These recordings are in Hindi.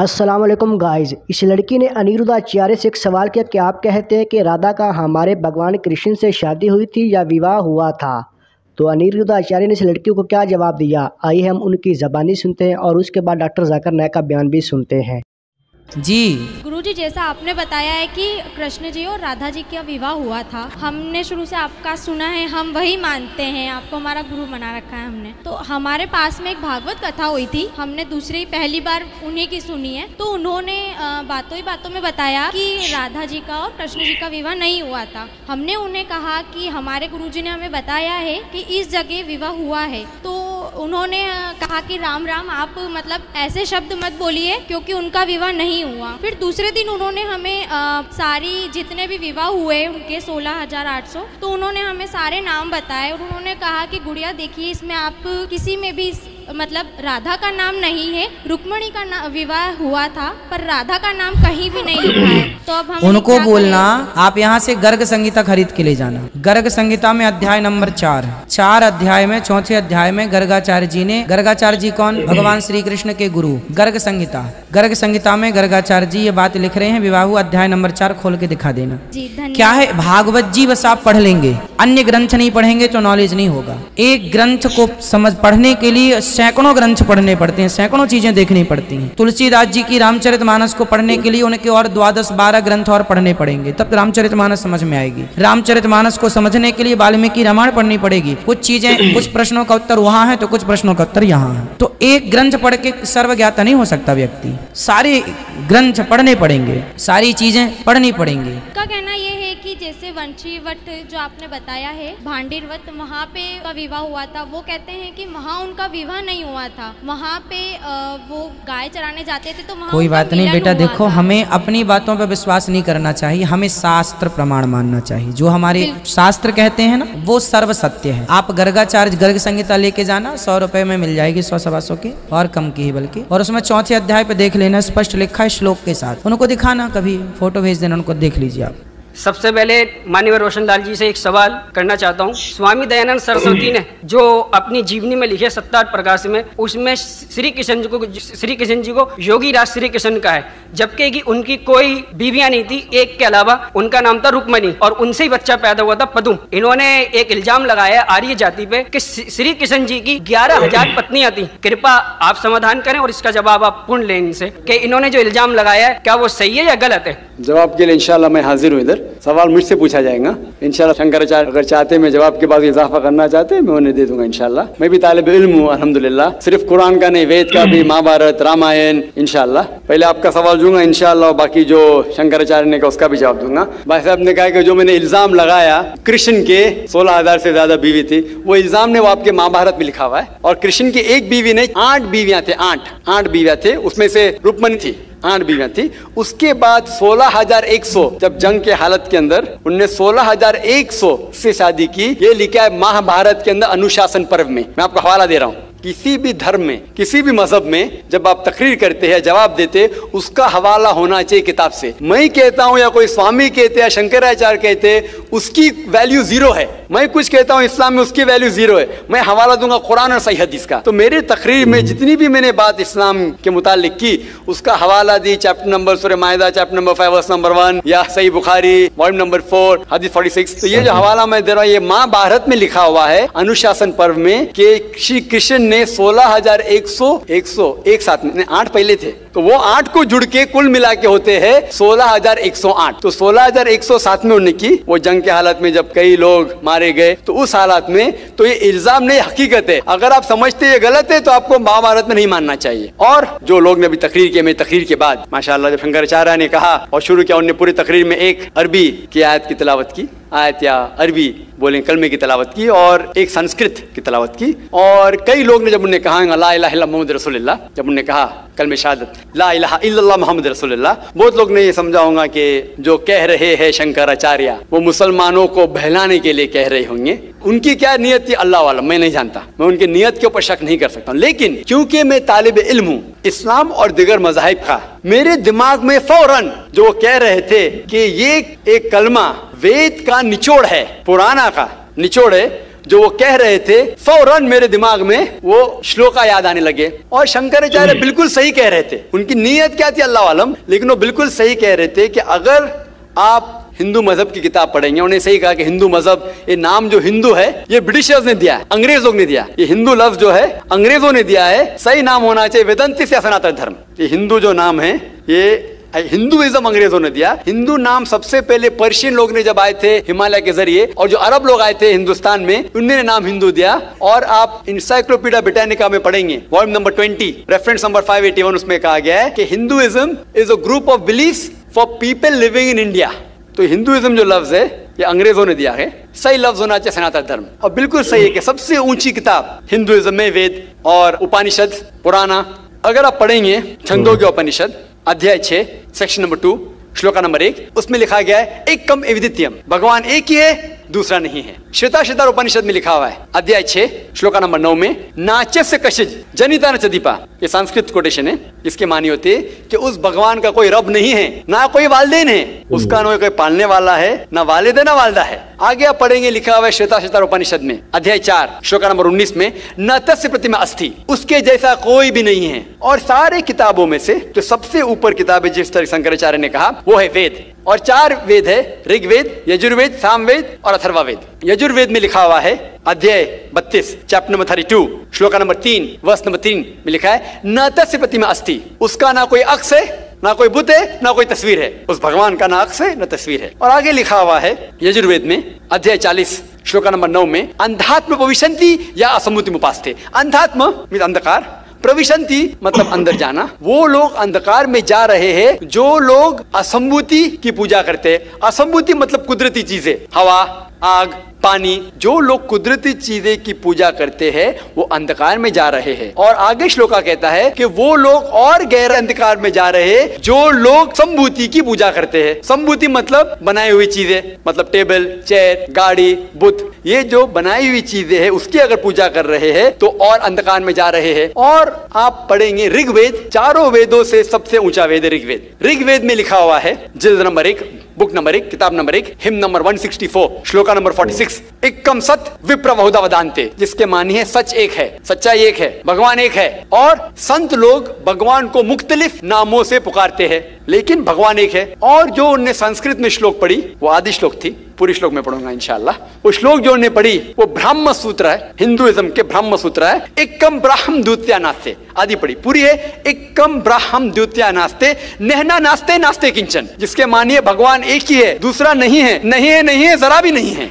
अस्सलाम वालेकुम गाइस। इस लड़की ने अनिरुद्ध आचार्य से एक सवाल किया कि आप कहते हैं कि राधा का हमारे भगवान कृष्ण से शादी हुई थी या विवाह हुआ था। तो अनिरुद्ध आचार्य ने इस लड़की को क्या जवाब दिया, आइए हम उनकी ज़बानी सुनते हैं और उसके बाद डॉक्टर जाकिर नायक का बयान भी सुनते हैं। जी गुरुजी, जैसा आपने बताया है कि कृष्ण जी और राधा जी का विवाह हुआ था, हमने शुरू से आपका सुना है, हम वही मानते हैं, आपको हमारा गुरु बना रखा है हमने। तो हमारे पास में एक भागवत कथा हुई थी, हमने पहली बार उन्हीं की सुनी है। तो उन्होंने बातों ही बातों में बताया कि राधा जी का और कृष्ण जी का विवाह नहीं हुआ था। हमने उन्हें कहा कि हमारे गुरुजी ने हमें बताया है कि इस जगह विवाह हुआ है। तो उन्होंने कहा कि राम राम, आप मतलब ऐसे शब्द मत बोलिए क्योंकि उनका विवाह नहीं हुआ। फिर दूसरे दिन उन्होंने हमें सारी जितने भी विवाह हुए उनके 16,800, तो उन्होंने हमें सारे नाम बताए और उन्होंने कहा कि गुड़िया देखिए, इसमें आप किसी में भी मतलब राधा का नाम नहीं है, रुक्मणी का विवाह हुआ था पर राधा का नाम कहीं भी नहीं लिखा है। तो अब हम उनको बोलना, आप यहाँ से गर्ग संहिता खरीद के ले जाना। गर्ग संहिता में अध्याय नंबर 4 अध्याय में 4 अध्याय में गर्गाचार्य जी ने, गर्गाचार्य जी कौन? भगवान श्री कृष्ण के गुरु। गर्ग संहिता में गर्गाचार्य जी ये बात लिख रहे हैं। विवाह हुआ अध्याय नंबर 4 खोल के दिखा देना। जी धन्यवाद। क्या है, भागवत जी बस आप पढ़ लेंगे, अन्य ग्रंथ नहीं पढ़ेंगे तो नॉलेज नहीं होगा। एक ग्रंथ को पढ़ने के लिए सैकड़ों ग्रंथ पढ़ने पड़ते हैं, सैकड़ों चीजें देखनी पड़ती हैं। तुलसीदास जी की रामचरितमानस को पढ़ने के लिए उनके और 12 ग्रंथ और पढ़ने पड़ेंगे, तब रामचरितमानस समझ में आएगी। रामचरितमानस को समझने के लिए वाल्मीकि रामायण पढ़नी पड़ेगी। कुछ चीजें, कुछ प्रश्नों का उत्तर वहां है तो कुछ प्रश्नों का उत्तर यहाँ है। तो एक ग्रंथ पढ़ के सर्वज्ञाता नहीं हो सकता व्यक्ति, सारे ग्रंथ पढ़ने पड़ेंगे, सारी चीजें पढ़नी पड़ेंगी। का कहना यह है कि जैसे वंशीवट जो आपने बताया है, भांडीरवत, वहाँ पे का विवाह हुआ था। वो कहते हैं कि वहाँ उनका विवाह नहीं हुआ था, वहाँ पे वो गाय चराने जाते थे तो वहाँ कोई बात नहीं बेटा, देखो हमें अपनी बातों पर विश्वास नहीं करना चाहिए, हमें शास्त्र प्रमाण मानना चाहिए। जो हमारे शास्त्र कहते हैं ना वो सर्व सत्य है। आप गर्गाचार्य गर्ग संहिता लेके जाना, 100 रुपए में मिल जाएगी, 100-125 की, और कम की ही बल्कि। और उसमें 4 अध्याय पे देख लेना, स्पष्ट लिखा है श्लोक के साथ। उनको दिखाना, कभी फोटो भेज देना, उनको देख लीजिए आप। सबसे पहले माननीय रोशनलाल जी से एक सवाल करना चाहता हूँ। स्वामी दयानंद सरस्वती ने जो अपनी जीवनी में लिखे 7 प्रकाश में, उसमें श्री कृष्ण जी को योगी राज श्री कृष्ण का है, जबकि कि उनकी कोई बीवियां नहीं थी, एक के अलावा। उनका नाम था रुक्मणी और उनसे ही बच्चा पैदा हुआ था पदुम। इन्होंने एक इल्जाम लगाया आर्य जाति पे कि श्री कृष्ण जी की 11,000 पत्नियां थी। कृपा आप समाधान करें और इसका जवाब आप पूर्ण लें इनसे कि इन्होंने जो इल्जाम लगाया है क्या वो सही है या गलत है। जवाब के लिए इंशाल्लाह मैं हाजिर हूँ। इधर सवाल मुझसे पूछा जाएगा इंशाल्लाह। शंकराचार्य अगर चाहते मैं जवाब के बाद इजाफा करना चाहते हैं, मैं उन्हें दे दूंगा इंशाल्लाह। मैं भी तालिब इल्म हूँ अल्हम्दुलिल्लाह, सिर्फ कुरान का नहीं, वेद का भी, महाभारत, रामायण। इंशाल्लाह पहले आपका सवाल दूंगा इंशाल्लाह, बाकी जो शंकराचार्य ने कहा उसका भी जवाब दूंगा। भाई साहब ने कहा कि जो मैंने इल्जाम लगाया कृष्ण के 16,000 से ज्यादा बीवी थी, वो इल्जाम ने वो आपके महाभारत में लिखा हुआ है। और कृष्ण की एक बीवी नहीं, 8 बीवियां थे, 8 बीवियां थे, उसमें से रुक्मणी थी, 8 बीवियां थी। उसके बाद 16,100 जब जंग के हालत के अंदर उनने 16,100 से शादी की। ये लिखा है महाभारत के अंदर अनुशासन पर्व में। मैं आपको हवाला दे रहा हूँ। किसी भी धर्म में, किसी भी मजहब में जब आप तकरीर करते हैं, जवाब देते, उसका हवाला होना चाहिए किताब से। मैं कहता हूं या कोई स्वामी कहते हैं, शंकराचार्य कहते हैं, उसकी वैल्यू 0 है। मैं कुछ कहता हूं इस्लाम में, उसकी वैल्यू 0 है। मैं हवाला दूंगा कुरान और सही हदीस का। तो मेरे तकरीर में जितनी भी मैंने बात इस्लाम के मुतालिक की, उसका हवाला दी चैप्टर नंबर सूरह माइदा चैप्टर नंबर 5 वर्स नंबर 1, या सही बुखारी वॉल्यूम नंबर 4 हदीस 46। तो ये जो हवाला मैं दे रहा हूँ, ये महाभारत में लिखा हुआ है अनुशासन पर्व में कि श्री कृष्ण ने 16,100 एक साथ में, 8 पहले थे, तो वो 8 को जुड़ के कुल मिला के होते हैं 16,108। तो 16,100 साथ में उन्होंने की। वो जंग के हालत में जब कई लोग मारे गए, तो उस हालात में, तो ये इल्जाम नहीं, हकीकत है। अगर आप समझते ये गलत है तो आपको महाभारत में नहीं मानना चाहिए। और जो लोग ने अभी तकरीर किया, मैं तकरीर के बाद माशाअल्लाह जब शंकराचार्य ने कहा और शुरू किया, उन्होंने पूरी तकरीर में एक अरबी की आयत की तिलावत की, आयत या अरबी बोले कलमे की तिलावत की, और एक संस्कृत की तिलावत की। और कई लोग ने जब उन्हें कहा ला इलाहा इल्लल्लाह मुहम्मद रसूलुल्लाह, जब उन्होंने कहा कलमे शहादत ला इलाहा इल्लल्लाह मुहम्मद रसूलुल्लाह, बहुत लोग ने ये समझा होगा कि जो कह रहे हैं शंकराचार्य वो मुसलमानों को बहलाने के लिए कह रहे होंगे। उनकी क्या नियत थी अल्लाह वाला, मैं नहीं जानता, मैं उनकी नियत के ऊपर शक नहीं कर सकता। लेकिन क्योंकि मैं तालिब इल्म हूँ इस्लाम और दिगर मज़ाहिब का, मेरे दिमाग में फौरन जो वो कह रहे थे कि ये एक कलमा वेद का निचोड़ है, पुराना का निचोड़ है, जो वो कह रहे थे फौरन मेरे दिमाग में वो श्लोका याद आने लगे। और शंकराचार्य बिल्कुल सही कह रहे थे, उनकी नीयत क्या थी अल्लाह आलम, लेकिन वो बिल्कुल सही कह रहे थे कि अगर आप हिंदू मजहब की किताब पढ़ेंगे, उन्हें सही कहा कि हिंदू मजहब, ये नाम जो हिंदू है ये ब्रिटिशर्स ने दिया है, अंग्रेज लोग ने दिया। ये हिंदू लफ्ज जो है अंग्रेजों ने दिया है, सही नाम होना चाहिए वेदांती से सनातन धर्म। ये हिंदू जो नाम है ये हिंदुइज्म अंग्रेजों ने दिया। हिंदू नाम सबसे पहले पर्शियन लोग ने जब आए थे हिमालय के जरिए, और जो अरब लोग आए थे हिंदुस्तान में, उन्होंने नाम हिंदू दिया। और आप इंसाइक्लोपीडिया ब्रिटानिका में पढ़ेंगे वॉल्यूम नंबर 20 रेफरेंस नंबर 581, उसमें कहा गया है कि Hinduism is a group of beliefs for people living in India. तो हिंदुइज्म जो लफ्ज है ये अंग्रेजों ने दिया है, सही लफ्ज होना चाहिए सनातन धर्म। और बिल्कुल सही है कि सबसे ऊंची किताब हिंदुइज्म में वेद और उपनिषद पुराना। अगर आप पढ़ेंगे छंदोग्य उपनिषद अध्याय 6 सेक्शन नंबर 2 श्लोका नंबर 1, उसमें लिखा गया है एकम एविदित्यम, भगवान एक ही है, दूसरा नहीं है। श्वेताश्वेतार उपनिषद में लिखा हुआ है अध्याय 6 श्लोका नंबर 9 में नाच्यस्य कशिज जनिता न चदीपा, ये संस्कृत कोटेशन है, जिसके मानी होती है कि उस भगवान का कोई रब नहीं है, ना कोई वालदेन है, उसका ना कोई पालने वाला है, ना वालिद ना वालदा है। आगे आप पढ़ेंगे लिखा हुआ है श्वेताश्वेतार उपनिषद में अध्याय 4 श्लोका नंबर 19 में न तस्य प्रतिमा अस्ति, उसके जैसा कोई भी नहीं है। और सारे किताबों में से जो सबसे ऊपर किताब है जिस तरह शंकराचार्य ने कहा वो है वेद, और 4 वेद है, ऋग्वेद, यजुर्वेद, सामवेद और अथर्ववेद। यजुर्वेद में लिखा हुआ है अध्याय 32 chapter number 32 shloka number 3 verse number 3 में लिखा है न तस्य प्रतिमा अस्ति, उसका ना कोई अक्ष है, ना कोई बुत है, ना कोई तस्वीर है। उस भगवान का ना अक्ष है, ना तस्वीर है। और आगे लिखा हुआ है यजुर्वेद में अध्याय 40 श्लोका नंबर 9 में अंधात्म भविष्यन्ति या असम्मुति उपास्ते। अंधात्म मीन्स अंधकार, प्रविशंति मतलब अंदर जाना। वो लोग अंधकार में जा रहे हैं जो लोग असंभूति की पूजा करते हैं। असंभूति मतलब कुदरती चीजें, हवा, आग, पानी, जो लोग कुदरती चीजें की पूजा करते हैं वो अंधकार में जा रहे हैं। और आगे श्लोका कहता है कि वो लोग और गहरे अंधकार में जा रहे हैं जो लोग संभूति की पूजा करते हैं। संभूति मतलब बनाई हुई चीजें, मतलब टेबल, चेयर, गाड़ी, बुत, ये जो बनाई हुई चीजें हैं उसकी अगर पूजा कर रहे हैं तो और अंधकार में जा रहे हैं। और आप पढ़ेंगे ऋग्वेद, चारों वेदों से सबसे ऊंचा वेद है ऋग्वेद। ऋग्वेद में लिखा हुआ है जिल्द नंबर 1 बुक नंबर 1 किताब नंबर 1 हिम नंबर 164 श्लोका नंबर 46 एकम सत विप्र बहुधा वदान्ते, जिसके मानी है सच एक है, सच्चाई एक है, भगवान एक है। और संत लोग भगवान को मुख्तलिफ नामों से पुकारते हैं लेकिन भगवान एक है। और जो उनने संस्कृत में श्लोक पढ़ी वो आदि श्लोक थी, पूरी श्लोक में पढ़ूंगा इंशाल्लाह। वो श्लोक जो उन्होंने पढ़ी वो ब्रह्म सूत्र है, हिंदुइज्म के ब्रह्म सूत्र है। एकम ब्राह्म द्वितीया नास्ते, आदि पढ़ी पूरी है। एकम ब्राह्म द्वितीया नास्ते नहना नास्ते नास्ते किंचन, जिसके मानिए भगवान एक ही है, दूसरा नहीं है, नहीं है, नहीं है, जरा भी नहीं है।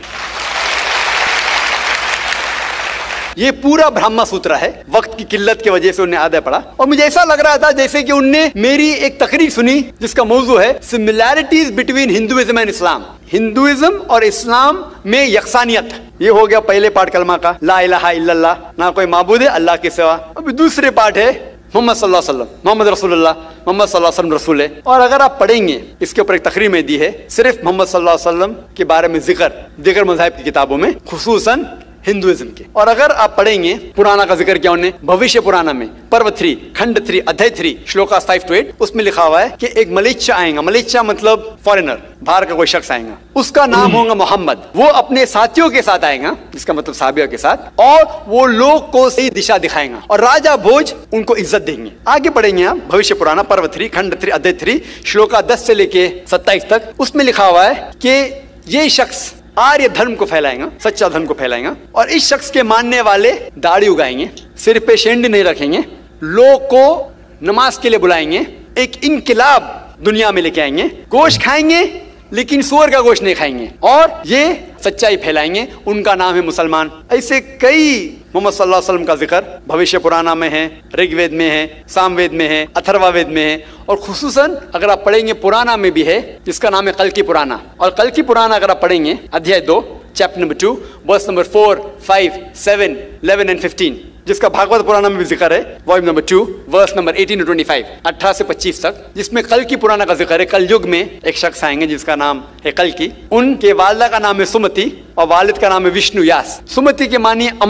ये पूरा ब्रह्म सूत्र है। वक्त की किल्लत की वजह से उन्हें आधा पढ़ा और मुझे ऐसा लग रहा था जैसे कि उनने मेरी एक तकरीर सुनी जिसका मौजू है similarities between Hinduism and Islam. Hinduism और इस्लाम में यकसानियत। ये हो गया पहले पार्ट कलमा का, ला इलाहा इल्लल्लाह, ना कोई माबूद है अल्लाह के सिवा। अभी दूसरे पार्ट है मोहम्मद सल्लल्लाहु अलैहि वसल्लम, मोहम्मद रसूलुल्लाह, मोहम्मद सल्लल्लाहु अलैहि वसल्लम रसूल है। और अगर आप पढ़ेंगे इसके ऊपर एक तकरीर में दी है सिर्फ मोहम्मद सल्लल्लाहु अलैहि वसल्लम के बारे में जिक्र दीगर मज़ाहिब की किताबों में, खुसूसन हिंदुइज्म के। और अगर आप पढ़ेंगे पुराना का जिक्र किया उन्होंने भविष्य पुराना में पर्व 3 खंड 3 अध्याय 3 श्लोका 5 to 8, उसमें लिखा हुआ है कि एक मलेच्छा आएगा, मलेच्छा मतलब फॉरेनर, बाहर का कोई शख्स आएगा, उसका नाम होगा मोहम्मद। वो अपने साथियों के साथ आएगा, जिसका मतलब साहबियों के साथ, और वो लोग को सही दिशा दिखाएगा और राजा भोज उनको इज्जत देंगे। आगे पढ़ेंगे आप भविष्य पुराना पर्व 3 खंड 3 अध्याय 3 श्लोका 10 से लेके 27 तक, उसमें लिखा हुआ है कि ये शख्स आर्य धर्म को फैलाएगा, सच्चा धर्म को फैलाएगा। और इस शख्स के मानने वाले दाढ़ी उगाएंगे, सिर पे शेंडी नहीं रखेंगे, लोग को नमाज के लिए बुलाएंगे, एक इनकिलाब दुनिया में लेके आएंगे, गोश्त खाएंगे लेकिन सूअर का गोश्त नहीं खाएंगे और ये सच्चाई फैलाएंगे। उनका नाम है मुसलमान। ऐसे कई मोहम्मद सल्लल्लाहु अलैहि वसल्लम का जिक्र भविष्य पुराना में है, ऋग्वेद में है, सामवेद में है, अथर्ववेद में है। और खुसूसन अगर आप पढ़ेंगे पुराना में भी है जिसका नाम है कल्कि पुराना। और कल्कि पुराना अगर आप पढ़ेंगे अध्याय 2 chapter number 2 verse number 4, 5, 7, 11 and 15, जिसका भागवत पुराना में भी जिक्र है volume number 2 verse number 18 to 25 18 से 25 तक, जिसमें कल्कि पुराना का जिक्र है। कल युग में एक शख्स आएंगे जिसका नाम है कल्कि। उनके वालिदा का नाम है सुमति और वालिद का नाम है विष्णु यास। सुमति के मानिए अमन,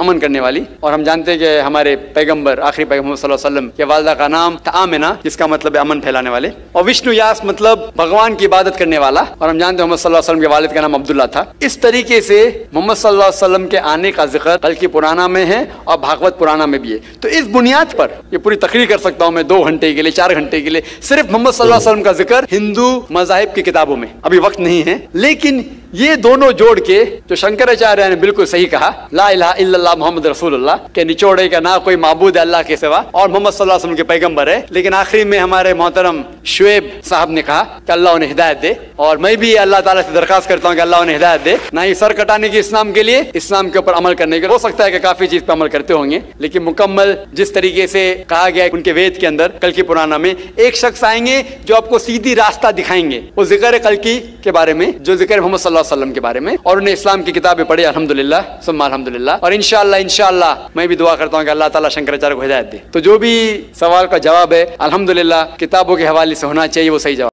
अमन करने वाली। और हम जानते हैं कि हमारे पैगंबर, आखिरी पैगंबर सल्लल्लाहु अलैहि वसल्लम के वालिदा का नाम था आमिना, जिसका मतलब है अमन फैलाने वाले। और विष्णु यास मतलब भगवान की इबादत करने वाला। और हम जानते हैं मोहम्मद सल्लल्लाहु अलैहि वसल्लम के वालिद का नाम अब्दुल्ला था। इस तरीके से मोहम्मद सल्लल्लाहु अलैहि वसल्लम के आने का जिक्र कल्कि पुराना में है और भागवत पुराना में भी है। तो इस बुनियाद पर ये पूरी तकरीर कर सकता हूं मैं 2 घंटे के लिए, 4 घंटे के लिए, सिर्फ मोहम्मद सल्लल्लाहु अलैहि वसल्लम का जिक्र हिंदू मज़ाहिब की किताबों में। अभी वक्त नहीं है, लेकिन ये दोनों जोड़ के जो शंकराचार्य ने बिल्कुल सही कहा, ला इलाहा इल्लल्लाह मोहम्मद रसूलुल्लाह के निचोड़े का ना कोई माबूद है अल्लाह के सिवा, और मोहम्मद सल्लल्लाहु अलैहि वसल्लम के पैगंबर है। लेकिन आखिरी में हमारे मोहतरम शुएब साहब ने कहा कि अल्लाह उन्हें हिदायत दे, और मैं भी अल्लाह ताला से दरखास्त करता हूँ कि अल्लाह उन्हें हिदायत दे, ना ही सर कटाने की इस्लाम के लिए, इस्लाम के ऊपर अमल करने के लिए। हो सकता है कि काफी चीज पे अमल करते होंगे, लेकिन मुकम्मल जिस तरीके से कहा गया उनके वेद के अंदर कल्कि पुराना में, एक शख्स आएंगे जो आपको सीधी रास्ता दिखाएंगे। वो जिक्र है कल्कि के बारे में, जो जिक्र है मोहम्मद सल्लल्लाहु अलैहि वसल्लम के बारे में, और उन्हें इस्लाम की किताबें पढ़ी अल्हम्दुलिल्लाह सुम्मा अल्हम्दुलिल्लाह। और इंशाअल्लाह मैं भी दुआ करता हूँ कि अल्लाह ताला शंकराचार्य को हिदायत दे। तो जो भी सवाल का जवाब है अल्हम्दुलिल्लाह किताबों के हवाले से होना चाहिए, वो सही जवाब।